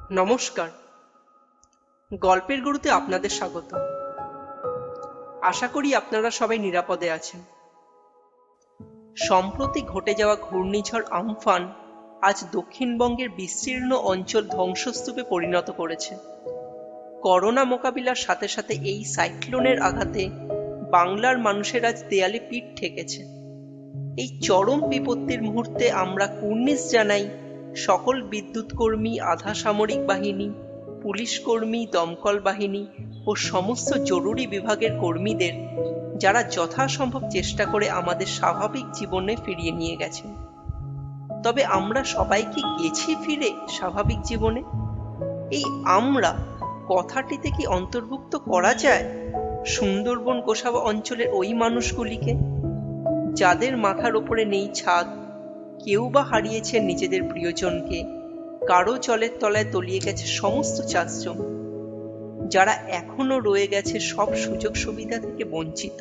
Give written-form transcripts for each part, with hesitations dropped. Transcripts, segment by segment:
নমস্কার। গল্পের গুরুতে আপনাদের স্বাগত। আশা করি আপনারা সবাই নিরাপদে আছেন। সম্প্রতি ঘটে যাওয়া ঘূর্ণিঝড় আমফান আজ দক্ষিণবঙ্গের বিস্তীর্ণ অঞ্চল ধ্বংসস্তূপে পরিণত করেছে। করোনা মোকাবিলার সাথে সাথে এই সাইক্লোনের আঘাতে বাংলার মানুষের আজ দেয়ালে পিঠ ঠেকেছে। এই চরম বিপত্তির মুহূর্তে আমরা কুর্নিশ জানাই সকল বিদ্যুৎ কর্মী, আধা সামরিক বাহিনী, পুলিশ কর্মী, দমকল বাহিনী ও সমস্ত জরুরি বিভাগের কর্মীদের, যারা যথাসম্ভব চেষ্টা করে আমাদের স্বাভাবিক জীবনে ফিরিয়ে নিয়ে গেছেন। তবে আমরা সবাই কি গেছি ফিরে স্বাভাবিক জীবনে? এই আমরা কথাটিতে কি অন্তর্ভুক্ত করা যায় সুন্দরবন গোসাবা অঞ্চলের ওই মানুষগুলিকে, যাদের মাথার ওপরে নেই ছাদ, কেউ বা হারিয়েছে নিজেদের প্রিয়জনকে, কারো জলের তলায় তলিয়ে গেছে সমস্ত চাষ জমি, যারা এখনো রয়ে গেছে সব সুযোগ সুবিধা থেকে বঞ্চিত।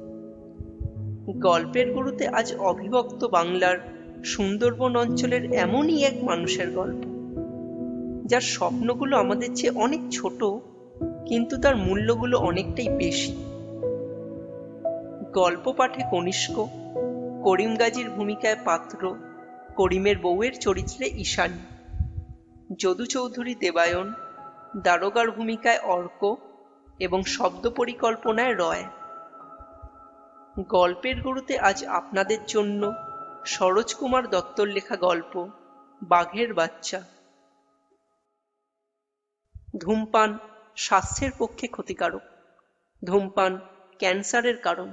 গল্পের গুরুতে আজ অবিভক্ত বাংলার সুন্দরবন অঞ্চলের এমনই এক মানুষের গল্প, যার স্বপ্নগুলো আমাদের চেয়ে অনেক ছোট, কিন্তু তার মূল্যগুলো অনেকটাই বেশি। গল্প পাঠে কনিষ্ক, করিম গাজীর ভূমিকায় পাত্র, করিমের বউয়ের চরিত্রে ঈশানী, যদু চৌধুরী দেবায়ন, দারোগার ভূমিকায় অর্ক এবং শব্দ পরিকল্পনায় রয়। গল্পের গুরুতে আজ আপনাদের জন্য সরোজ কুমার দত্তর লেখা গল্প বাঘের বাচ্চা। ধূমপান স্বাস্থ্যের পক্ষে ক্ষতিকারক। ধূমপান ক্যান্সারের কারণ।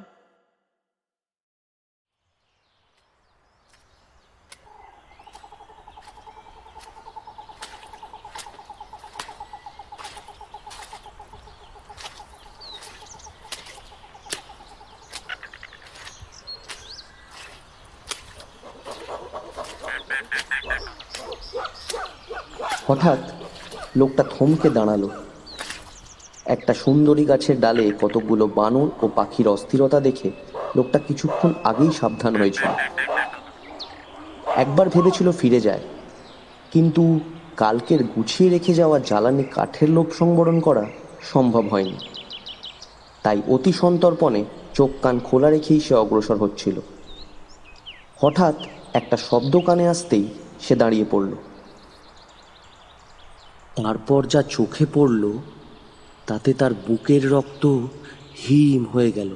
হঠাৎ লোকটা থমকে দাঁড়ালো। একটা সুন্দরী গাছের ডালে কতগুলো বানর ও পাখির অস্থিরতা দেখে লোকটা কিছুক্ষণ আগেই সাবধান হয়েছিল। একবার ভেবেছিল ফিরে যায়, কিন্তু কালকের গুছিয়ে রেখে যাওয়া জ্বালানি কাঠের লোভ সংবরণ করা সম্ভব হয়নি। তাই অতি সন্তর্পণে চোখ কান খোলা রেখেই সে অগ্রসর হচ্ছিল। হঠাৎ একটা শব্দ কানে আসতেই সে দাঁড়িয়ে পড়ল। তারপর যা চোখে পড়ল তাতে তার বুকের রক্ত হিম হয়ে গেল।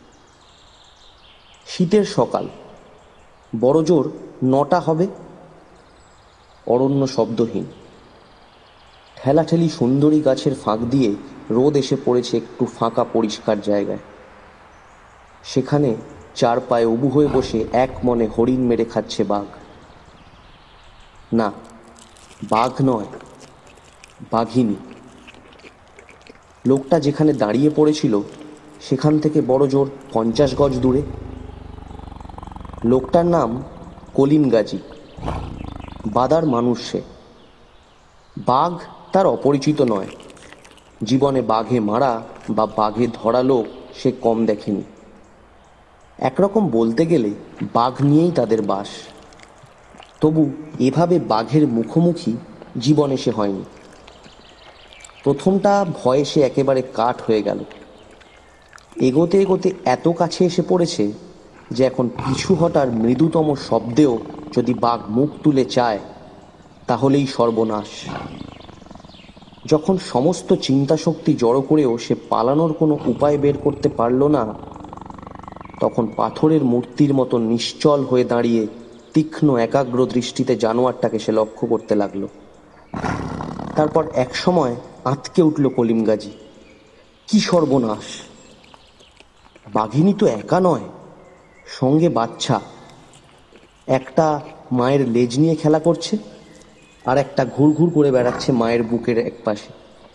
শীতের সকাল, বড় জোর 9টা হবে। অরণ্য শব্দহীন। ঠেলাঠেলি সুন্দরী গাছের ফাঁক দিয়ে রোদ এসে পড়েছে একটু ফাঁকা পরিষ্কার জায়গায়। সেখানে চার পায়ে উবু হয়ে বসে এক মনে হরিণ মেরে খাচ্ছে বাঘ। না, বাঘ নয়, বাঘিনী। লোকটা যেখানে দাঁড়িয়ে পড়েছিল সেখান থেকে বড় জোর 50 গজ দূরে। লোকটার নাম কলিম গাজী। বাদার মানুষ সে। বাঘ তার অপরিচিত নয়। জীবনে বাঘে মারা বা বাঘে ধরা লোক সে কম দেখেনি। একরকম বলতে গেলে বাঘ নিয়েই তাদের বাস। তবু এভাবে বাঘের মুখোমুখি জীবনে সে হয়নি। প্রথমটা ভয়ে সে একেবারে কাঠ হয়ে গেল। এগোতে এগোতে এত কাছে এসে পড়েছে যে এখন পিছু হটার মৃদুতম শব্দেও যদি বাঘ মুখ তুলে চায় তাহলেই সর্বনাশ। যখন সমস্ত চিন্তা শক্তি জড়ো করেও সে পালানোর কোনো উপায় বের করতে পারল না, তখন পাথরের মূর্তির মতো নিশ্চল হয়ে দাঁড়িয়ে তীক্ষ্ণ একাগ্র দৃষ্টিতে জানোয়ারটাকে সে লক্ষ্য করতে লাগলো। তারপর এক সময় আঁতকে উঠল কলিম গাজী। কি সর্বনাশ! বাঘিনী তো একা নয়, সঙ্গে বাচ্চা। একটা মায়ের লেজ নিয়ে খেলা করছে, আর একটা ঘুরঘুর করে বেড়াচ্ছে মায়ের বুকের একপাশে।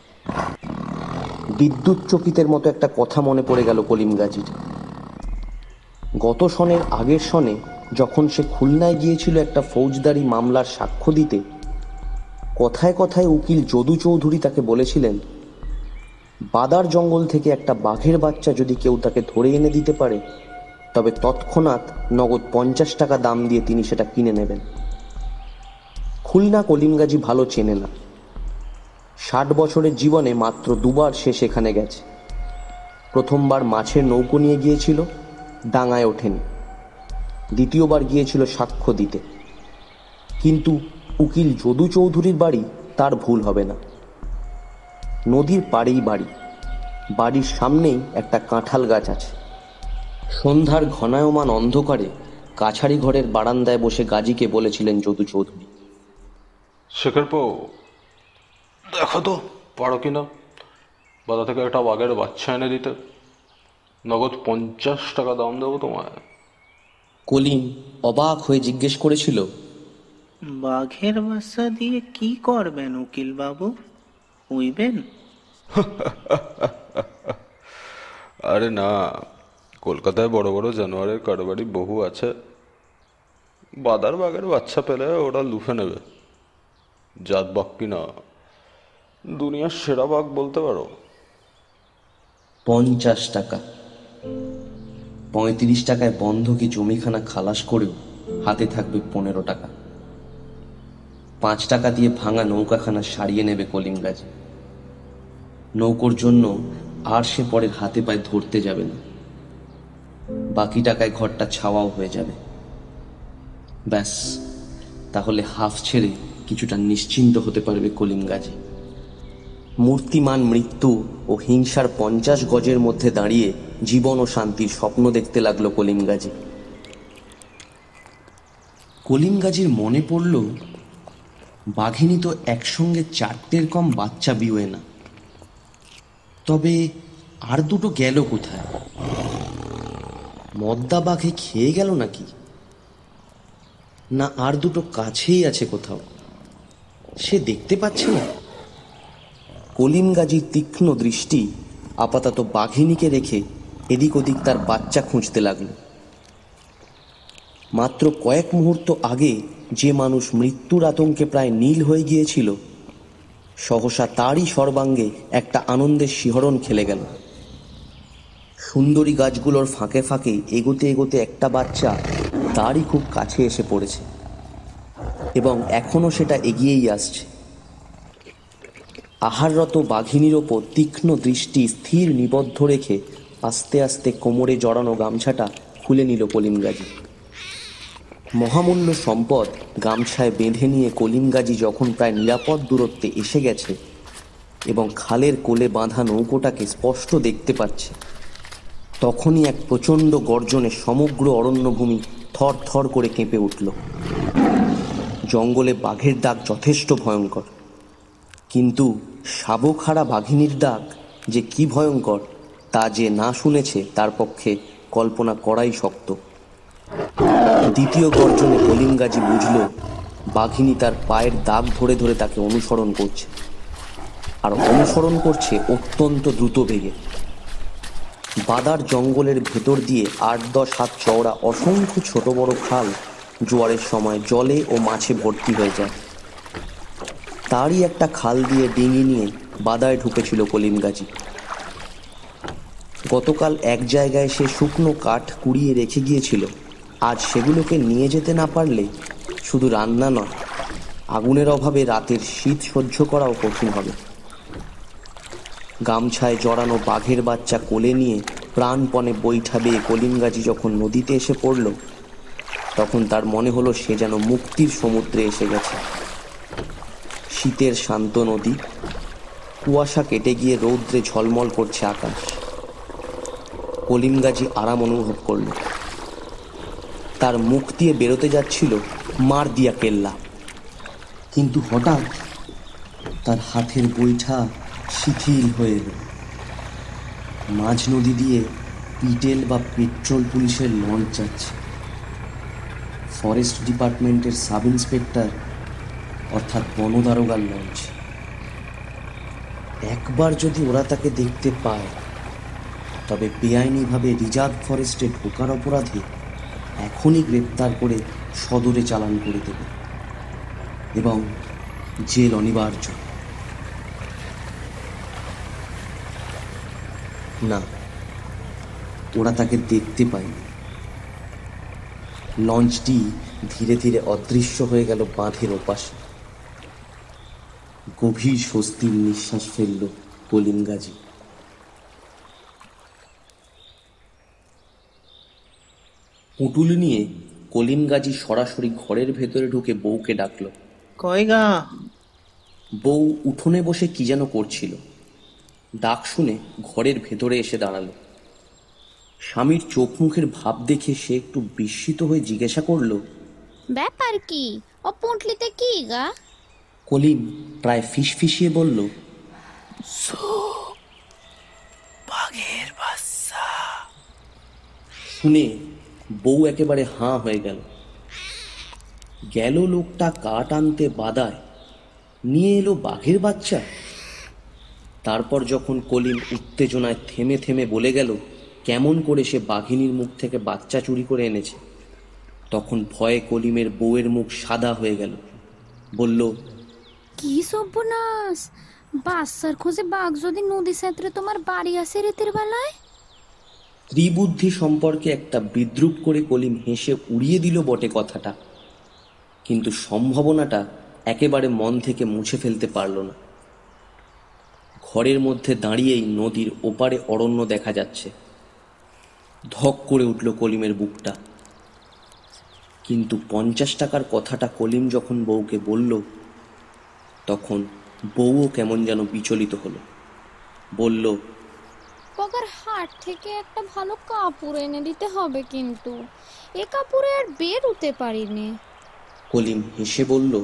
বিদ্যুৎ চকিতের মতো একটা কথা মনে পড়ে গেল কলিম গাজীর। গত সনের আগের সনে যখন সে খুলনায় গিয়েছিল একটা ফৌজদারি মামলার সাক্ষ্য দিতে, কথায় কথায় উকিল যদু চৌধুরী তাকে বলেছিলেন, বাদার জঙ্গল থেকে একটা বাঘের বাচ্চা যদি কেউ তাকে ধরে এনে দিতে পারে তবে তৎক্ষণাৎ নগদ 50 টাকা দাম দিয়ে তিনি সেটা কিনে নেবেন। খুলনা কলিম গাজী ভালো চেনে না, 60 বছরের জীবনে মাত্র দুবার সে সেখানে গেছে। প্রথমবার মাছের নৌকো নিয়ে গিয়েছিল, ডাঙায় ওঠেনি। দ্বিতীয়বার গিয়েছিল সাক্ষ্য দিতে। কিন্তু উকিল যদু চৌধুরীর বাড়ি তার ভুল হবে না। নদীর পাড়েই বাড়ি, বাড়ির সামনেই একটা কাঁঠাল গাছ আছে। সন্ধ্যার ঘনায়মান অন্ধকারে কাছারি ঘরের বারান্দায় বসে গাজীকে বলেছিলেন যদু চৌধুরী, শেখেরপো, দেখো তো পারো কিনা বাধা থেকে একটা বাঘের বাচ্চা এনে দিতে। নগদ 50 টাকা দাম দেবো তোমায়। কলিম অবাক হয়ে জিজ্ঞেস করেছিল, বাঘের বাচ্চা দিয়ে কি করবেন উকিল বাবু? উইবেন? আরে না, কলকাতায় বড় বড় জানোয়ারের কারবারি বহু আছে। বাদার বাঘের বাচ্চা পেলে ওরা লুফে নেবে। জাত বাঘ কিনা, দুনিয়ার সেরা বাঘ বলতে পারো। 50 টাকা। 35 টাকায় বন্ধকি জমিখানা খালাস করেও হাতে থাকবে 15 টাকা। 5 টাকা দিয়ে ভাঙা নৌকাখানা সারিয়ে নেবে কলিম গাজী। নৌকোর জন্য আর সে পরের হাতে পায়ে ধরতে যাবে না। বাকি টাকায় ঘরটা ছাওয়াও হয়ে যাবে। ব্যাস, তাহলে হাফ ছেড়ে কিছুটা নিশ্চিন্ত হতে পারবে কলিম গাজী। মূর্তিমান মৃত্যু ও হিংসার 50 গজের মধ্যে দাঁড়িয়ে জীবন ও শান্তির স্বপ্ন দেখতে লাগলো কলিম গাজী। কলিম গাজীর মনে পড়ল, বাঘিনী তো একসঙ্গে 4টের কম বাচ্চা বিয়ে না। তবে আর দুটো গেল কোথায়? মদ্দা বাঘে খেয়ে গেল নাকি? না আর দুটো কাছেই আছে কোথাও, সে দেখতে পাচ্ছে না? কলিম গাজীর তীক্ষ্ণ দৃষ্টি আপাতত বাঘিনীকে রেখে এদিক ওদিক তার বাচ্চা খুঁজতে লাগল। মাত্র কয়েক মুহূর্ত আগে যে মানুষ মৃত্যুর আতঙ্কে প্রায় নীল হয়ে গিয়েছিল, সহসা তারই সর্বাঙ্গে একটা আনন্দের শিহরণ খেলে গেল। সুন্দরী গাছগুলোর ফাঁকে ফাঁকে এগোতে এগোতে একটা বাচ্চা তারই খুব কাছে এসে পড়েছে এবং এখনো সেটা এগিয়েই আসছে। আহাররত বাঘিনীর ওপর তীক্ষ্ণ দৃষ্টি স্থির নিবদ্ধ রেখে আস্তে আস্তে কোমরে জড়ানো গামছাটা খুলে নিল কলিম গাজী। মহামূল্য সম্পদ গামছায় বেঁধে নিয়ে কলিম গাজী যখন প্রায় নিরাপদ দূরত্বে এসে গেছে এবং খালের কোলে বাঁধা নৌকোটাকে স্পষ্ট দেখতে পাচ্ছে, তখনই এক প্রচণ্ড গর্জনে সমগ্র অরণ্যভূমি থর থর করে কেঁপে উঠল। জঙ্গলে বাঘের ডাক যথেষ্ট ভয়ঙ্কর, কিন্তু শাবকহারা বাঘিনীর ডাক যে কি ভয়ঙ্কর তা যে না শুনেছে তার পক্ষে কল্পনা করাই শক্ত। দ্বিতীয় গর্জনে কলিম গাজী বুঝল বাঘিনী তার পায়ের দাগ ধরে ধরে তাকে অনুসরণ করছে, আর অনুসরণ করছে অত্যন্ত দ্রুত বেগে। বাদার জঙ্গলের ভেতর দিয়ে 8-10 হাত চওড়া অসংখ্য ছোট বড় খাল জোয়ারের সময় জলে ও মাছে ভর্তি হয়ে যায়। তারই একটা খাল দিয়ে ডিঙি নিয়ে বাদায় ঢুকেছিল কলিম গাজী। গতকাল এক জায়গায় সে শুকনো কাঠ কুড়িয়ে রেখে গিয়েছিল, আজ সেগুলোকে নিয়ে যেতে না পারলে শুধু রান্না নয়, আগুনের অভাবে রাতের শীত সহ্য করাও কঠিন হবে। গামছায় জড়ানো বাঘের বাচ্চা কোলে নিয়ে প্রাণপণে বৈঠা বেয়ে কলিম গাজী যখন নদীতে এসে পড়ল, তখন তার মনে হলো সে যেন মুক্তির সমুদ্রে এসে গেছে। শীতের শান্ত নদী, কুয়াশা কেটে গিয়ে রৌদ্রে ঝলমল করছে আকাশ। কলিম গাজী আরাম অনুভব করল। তার মুখ দিয়ে বেরোতে যাচ্ছিল মার দিয়া কেল্লা, কিন্তু হঠাৎ তার হাতের বৈঠা শিথিল হয়ে এলো। মাঝ নদী দিয়ে পিটেল বা পেট্রোল পুলিশের লঞ্চ যাচ্ছে। ফরেস্ট ডিপার্টমেন্টের সাব ইন্সপেক্টর অর্থাৎ বনদারোগার লঞ্চ। একবার যদি ওরা তাকে দেখতে পায়, তবে বেআইনিভাবে রিজার্ভ ফরেস্টে ঢোকার অপরাধে এখনই গ্রেপ্তার করে সদরে চালান করে দেবে এবং জেল অনিবার্য। না, ওরা তাকে দেখতে পায়নি। লঞ্চটি ধীরে ধীরে অদৃশ্য হয়ে গেল বাঁধের ওপাশে। গভীর স্বস্তির নিঃশ্বাস ফেলল কলিম গাজী। পুটুল নিয়ে কলিম গাজী সরাসরি ঘরের ভেতরে ঢুকে বউকে ডাকল। কই গা? বউ উঠোনে বসে কি যেন করছিল। ডাক শুনে ঘরের ভেতরে এসে দাঁড়ালো। স্বামীর চোখ মুখের ভাব দেখে সে একটু বিস্মিত হয়ে জিজ্ঞাসা করল, ব্যাপার কি? ও পুঁটলিতে কি গা? কলিম প্রায় ফিসফিসিয়ে বলল, বাঘের বাচ্চা। শুনে বউ একেবারে হাঁ হয়ে গেল। গেল লোকটা কাঠ আনতে বাদায়, নিয়ে এলো বাঘের বাচ্চা। তারপর যখন কলিম উত্তেজনায় থেমে থেমে বলে গেল কেমন করে সে বাঘিনীর মুখ থেকে বাচ্চা চুরি করে এনেছে, তখন ভয়ে কলিমের বউয়ের মুখ সাদা হয়ে গেল। বলল, কি সর্বনাশ! বাচ্চার খোঁজে বাঘ যদি নদী সেত্রে তোমার বাড়ি আসে রাতের বেলায়? ত্রিবুদ্ধি সম্পর্কে একটা বিদ্রুপ করে কলিম হেসে উড়িয়ে দিল বটে কথাটা, কিন্তু সম্ভাবনাটা একেবারে মন থেকে মুছে ফেলতে পারল না। ঘরের মধ্যে দাঁড়িয়েই নদীর ওপারে অরণ্য দেখা যাচ্ছে। ধক করে উঠল কলিমের বুকটা। কিন্তু 50 টাকার কথাটা কলিম যখন বউকে বলল, তখন বউও কেমন যেন বিচলিত হলো। বলল, পগার হাট থেকে একটা ভালো কাপড় এনে দিতে হবে, কিন্তু এ কাপড়ে আর বেরোতে পারিনি। কলিম হেসে বলল,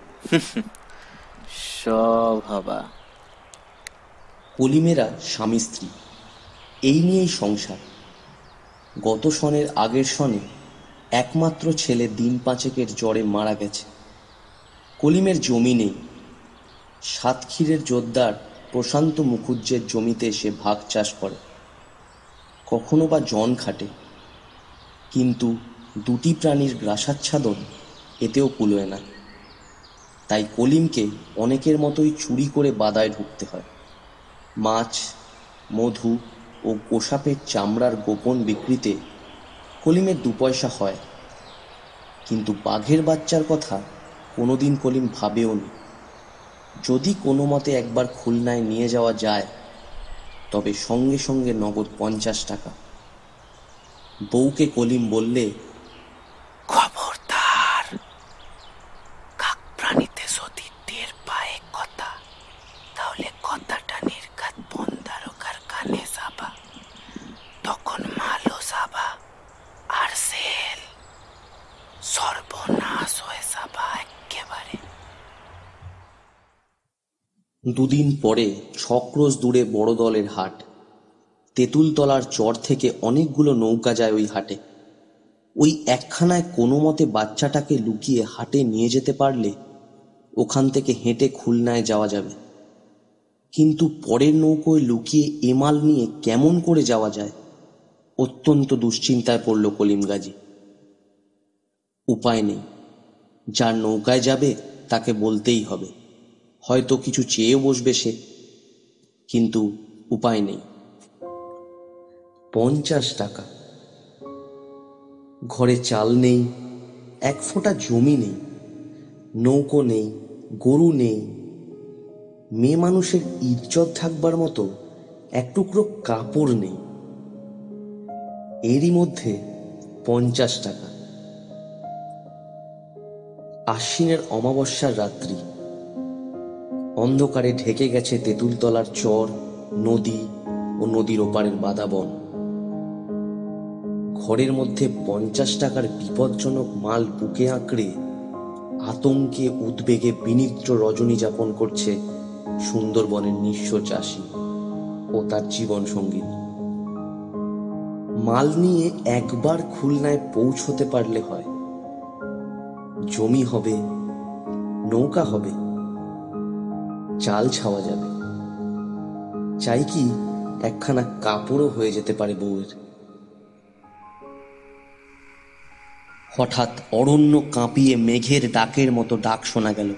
সব হবা। কলিমেরা স্বামী স্ত্রী, এই নিয়েই সংসার। গত সনের আগের সনে একমাত্র ছেলে দিন 5 জ্বরে মারা গেছে। কলিমের জমি নেই। সাতক্ষীরের জোদ্দার প্রশান্ত মুখুজ্জের জমিতে এসে ভাগ চাষ করে, কখনো বা জন খাটে, কিন্তু দুটি প্রাণীর গ্রাসাচ্ছাদন এতেও কুলোয় না। তাই কলিমকে অনেকের মতোই চুরি করে বাদায় ঢুকতে হয়। মাছ, মধু ও গোসাপের চামড়ার গোপন বিক্রিতে কলিমের 2 পয়সা হয়, কিন্তু বাঘের বাচ্চার কথা কোনোদিন কলিম ভাবেও নি। যদি কোনো মতে একবার খুলনায় নিয়ে যাওয়া যায়, তবে সঙ্গে সঙ্গে নগদ 50 টাকা। বউকে কলিম বললে, খবরদার, কাক প্রাণীতে যদি টের পায় কথা, তাহলে কথাটা নির্ঘাত বন্দারকার কানে যাবা, তখন মালও যাবা আর সেল সর্বনাশ হয়ে যাবা একেবারে। 2 দিন পরে 6 ক্রোশ দূরে বড় দলের হাট। তেঁতুলতলার চর থেকে অনেকগুলো নৌকা যায় ওই হাটে। ওই একখানায় কোনো মতে বাচ্চাটাকে লুকিয়ে হাটে নিয়ে যেতে পারলে ওখান থেকে হেঁটে খুলনায় যাওয়া যাবে। কিন্তু পরের নৌকোয় লুকিয়ে এমাল নিয়ে কেমন করে যাওয়া যায়, অত্যন্ত দুশ্চিন্তায় পড়ল কলিম গাজী। উপায় নেই, যার নৌকায় যাবে তাকে বলতেই হবে, হয়তো কিছু চেয়ে বসবে সে, কিন্তু উপায় নেই। 50 টাকা। ঘরে চাল নেই, 1 ফোঁটা জমি নেই, নৌকো নেই, গরু নেই, মেয়ে মানুষের ইজ্জত থাকবার মতো 1 টুকরো কাপড় নেই। এরই মধ্যে 50 টাকা। আশ্বিনের অমাবস্যার রাত্রি। অন্ধকারে ঢেকে গেছে তেঁতুলতলার চর, নদী ও নদীর ওপারের বাদাবন। ঘরের মধ্যে 50 টাকার বিপজ্জনক মাল বুকে আঁকড়ে আতঙ্কে উদ্বেগে বিনিদ্র রজনী যাপন করছে সুন্দরবনের নিঃস্ব চাষী ও তার জীবন সঙ্গী। মাল নিয়ে একবার খুলনায় পৌঁছতে পারলে হয়, জমি হবে, নৌকা হবে, চাল ছাওয়া যাবে, চাই কি একখানা কাপড়ও হয়ে যেতে পারে বউয়ের। হঠাৎ অরণ্য কাঁপিয়ে মেঘের ডাকের মতো ডাক শোনা গেল।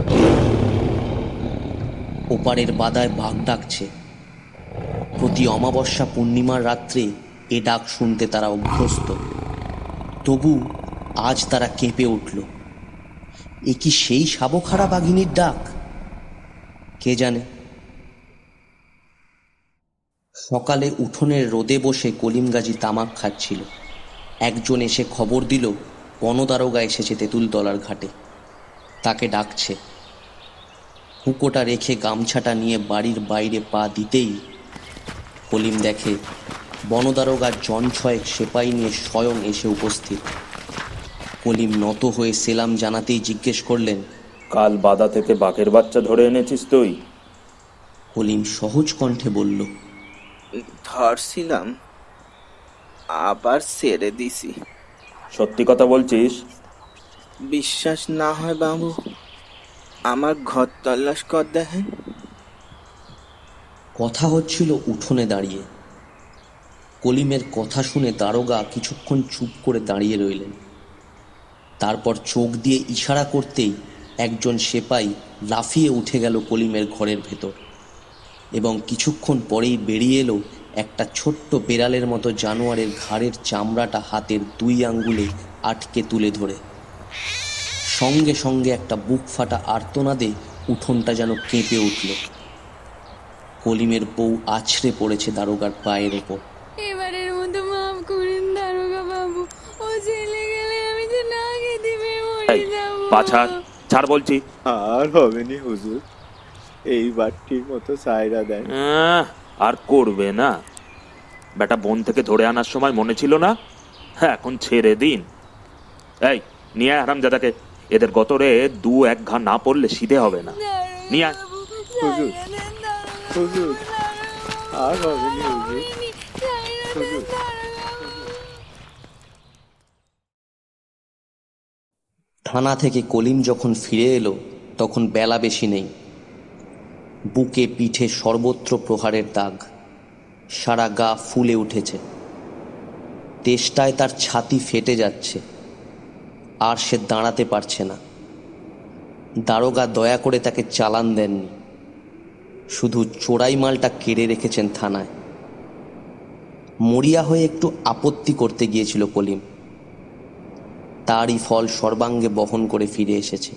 ওপারের বাদায় বাঘ ডাকছে। প্রতি অমাবস্যা পূর্ণিমার রাত্রে এ ডাক শুনতে তারা অভ্যস্ত, তবু আজ তারা কেঁপে উঠল। এ কি সেই সাবখারা বাঘিনীর ডাক? কে জানে। সকালে উঠোনের রোদে বসে কলিম গাজী তামাক খাচ্ছিল। একজন এসে খবর দিল বনদারোগা এসেছে তেঁতুলতলার ঘাটে, তাকে ডাকছে। হুঁকোটা রেখে গামছাটা নিয়ে বাড়ির বাইরে পা দিতেই কলিম দেখে বনদারোগার জন ছয়েক সেপাই নিয়ে স্বয়ং এসে উপস্থিত। কলিম নত হয়ে সেলাম জানাতেই জিজ্ঞেস করলেন, কাল বাদা থেকে বাঘের বাচ্চা ধরে এনেছিস তুই? কলিম সহজ কণ্ঠে বলল, ধরছিলাম, আবার ছেড়ে দিছি। সত্যি কথা বলছিস? বিশ্বাস না হয় বাবু, আমার ঘর তল্লাশ কর দেখেন। কথা হচ্ছিল উঠোনে দাঁড়িয়ে। কলিমের কথা শুনে দারোগা কিছুক্ষণ চুপ করে দাঁড়িয়ে রইলেন। তারপর চোখ দিয়ে ইশারা করতেই একজন সেপাই লাফিয়ে উঠে গেল কলিমের ঘরের ভেতর, এবং কিছুক্ষণ পরেই বেরিয়ে এলো একটা ছোট্ট বেড়ালের মতো জানোয়ারের ঘাড়ের চামড়াটা হাতের 2 আঙ্গুলে আটকে তুলে ধরে। সঙ্গে সঙ্গে একটা বুক ফাটা আর্তনাদে উঠোনটা যেন কেঁপে উঠল। কলিমের বউ আছড়ে পড়েছে দারোগার পায়ের ওপর। এবারের মতো মাফ করুন দারোগা বাবু, ও চলে গেলে আমি যে না খেতে পেয়ে মরে যাবো। ছাড় বলছি। আর হবে নি হুজুর, এইবার ঠিক মতো সাইরা দেন। আর করবে না? বেটা বন থেকে ধরে আনার সময় মনে ছিল না? হ্যাঁ, এখন ছেড়ে দিন। এই নিয়ে আয় হারামজাদাকে, এদের গতরে 2-1 ঘা না পড়লে সিধে হবে না। নিয়ে আয়। হুজুর, হুজুর, আর হবে নি হুজুর, হুজুর। থানা থেকে কলিম যখন ফিরে এলো তখন বেলা বেশি নেই। বুকে পিঠে সর্বত্র প্রহারের দাগ, সারা গা ফুলে উঠেছে। তেষ্টায় তার ছাতি ফেটে যাচ্ছে, আর সে দাঁড়াতে পারছে না। দারোগা দয়া করে তাকে চালান দেননি, শুধু চোরাই মালটা কেড়ে রেখেছেন থানায়। মরিয়া হয়ে একটু আপত্তি করতে গিয়েছিল কলিম, তারই ফল সর্বাঙ্গে বহন করে ফিরে এসেছে।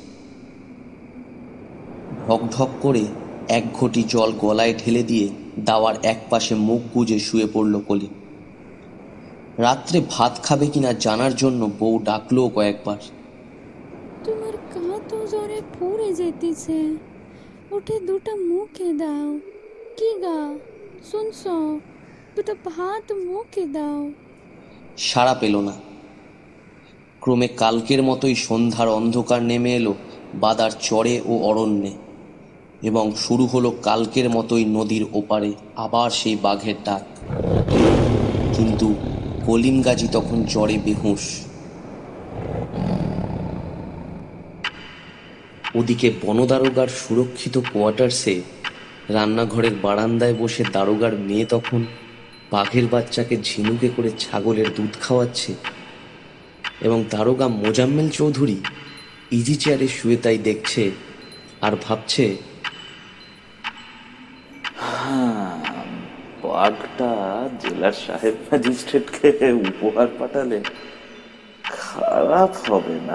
ঢকঢক করে 1 ঘটি জল গলায় ঢেলে দিয়ে দাওয়ার একপাশে মুখ গুজে শুয়ে পড়ল কলিম। রাত্রে ভাত খাবে কিনা জানার জন্য বউ ডাকলো কয়েকবার। তোমার গা তো জ্বরে পুড়ে যেতেছে, উঠে 2টা মুখে দাও। কি গা, শুনছ? 2টা ভাত মুখে দাও। সাড়া পেল না। ক্রমে কালকের মতোই সন্ধ্যার অন্ধকার নেমে এলো বাদার চরে ও অরণ্যে, এবং শুরু হলো কালকের মতোই নদীর ওপারে আবার সেই বাঘের ডাক। কিন্তু কলিম গাজী তখন জ্বরে বেহুঁশ। ওদিকে বনদারোগার সুরক্ষিত কোয়ার্টার্সে রান্নাঘরের বারান্দায় বসে দারোগার মেয়ে তখন বাঘের বাচ্চাকে ঝিনুকে করে ছাগলের দুধ খাওয়াচ্ছে, এবং দারোগা মোজাম্মেল চৌধুরী ইজি চেয়ারে শুয়ে তাই দেখছে আর ভাবছে, বাঘটা জেলার সাহেব ম্যাজিস্ট্রেটকে উপহার পাঠালে খারাপ হবে না।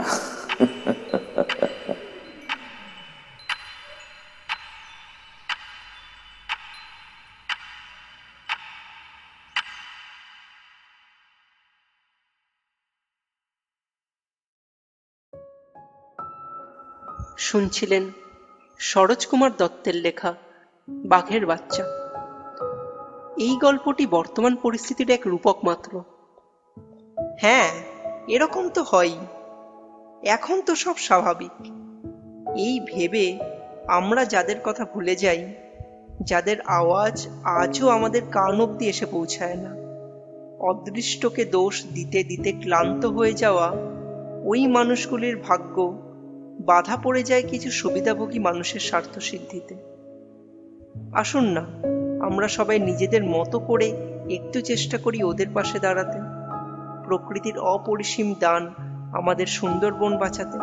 শুনছিলেন সরোজ কুমার দত্তের লেখা বাঘের বাচ্চা। এই গল্পটি বর্তমান পরিস্থিতির এক রূপক মাত্র। হ্যাঁ, এরকম তো হয়ই, এখন তো সব স্বাভাবিক। এই ভেবে আমরা যাদের কথা ভুলে যাই, যাদের আওয়াজ আজও আমাদের কান অব্দি এসে পৌঁছায় না, অদৃষ্টকে দোষ দিতে দিতে ক্লান্ত হয়ে যাওয়া ওই মানুষগুলির ভাগ্য বাধা পড়ে যায় কিছু সুবিধাভোগী মানুষের স্বার্থ সিদ্ধিতে। আসুন না, আমরা সবাই নিজেদের মতো করে একটু চেষ্টা করি ওদের পাশে দাঁড়াতে, প্রকৃতির অপরিসীম দান আমাদের সুন্দরবন বাঁচাতে।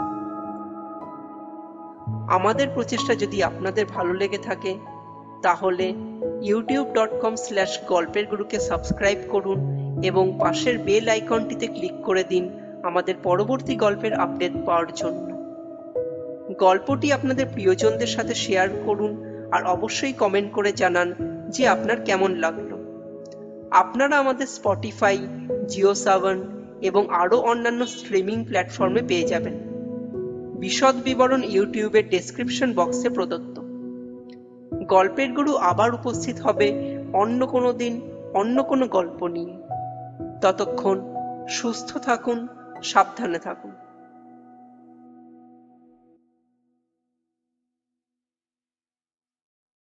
আমাদের প্রচেষ্টা যদি আপনাদের ভালো লেগে থাকে তাহলে youtube.com/গল্পের গুরুকে সাবস্ক্রাইব করুন এবং পাশের বেল আইকনটিতে ক্লিক করে দিন আমাদের পরবর্তী গল্পের আপডেট পাওয়ার জন্য। গল্পটি আপনাদের প্রিয়জনদের সাথে শেয়ার করুন আর অবশ্যই কমেন্ট করে জানান যে আপনার কেমন লাগলো। আপনারা আমাদের স্পটিফাই, জিও সাবন এবং আরও অন্যান্য স্ট্রিমিং প্ল্যাটফর্মে পেয়ে যাবেন। বিশদ বিবরণ ইউটিউবের ডেসক্রিপশন বক্সে প্রদত্ত। গল্পের গুরু আবার উপস্থিত হবে অন্য কোনো দিন অন্য কোনো গল্প নিয়ে। ততক্ষণ সুস্থ থাকুন, সাবধানে থাকুন।